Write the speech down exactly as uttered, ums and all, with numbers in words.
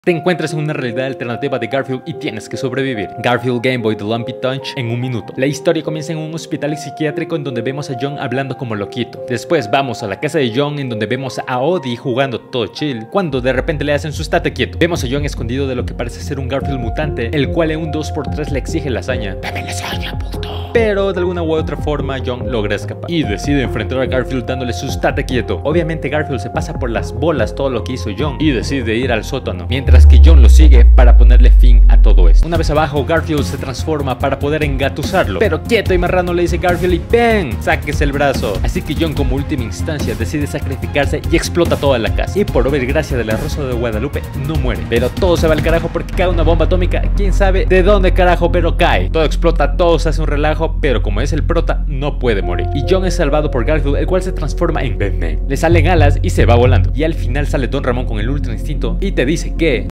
Te encuentras en una realidad alternativa de Garfield y tienes que sobrevivir. Garfield Game Boy The Lumpy Touch en un minuto. La historia comienza en un hospital psiquiátrico en donde vemos a John hablando como loquito. Después vamos a la casa de John en donde vemos a Odie jugando todo chill, cuando de repente le hacen su estate quieto. Vemos a John escondido de lo que parece ser un Garfield mutante, el cual en un dos por tres le exige lasaña. ¡Dame lasaña, puto! Pero de alguna u otra forma John logra escapar y decide enfrentar a Garfield dándole su estate quieto. Obviamente Garfield se pasa por las bolas todo lo que hizo John y decide ir al sótano, mientras que John lo sigue para ponerle fin a todo esto. Una vez abajo, Garfield se transforma para poder engatusarlo, pero quieto y marrano le dice Garfield y ¡pen! ¡Sáquese el brazo! Así que John, como última instancia, decide sacrificarse y explota toda la casa. Y por obra y gracia de la Rosa de Guadalupe no muere, pero todo se va al carajo porque cae una bomba atómica. Quién sabe de dónde carajo, pero cae. Todo explota, todo se hace un relajo, pero como es el prota, no puede morir. Y John es salvado por Garfield, el cual se transforma en Batman. Le salen alas y se va volando. Y al final sale Don Ramón con el Ultra Instinto y te dice que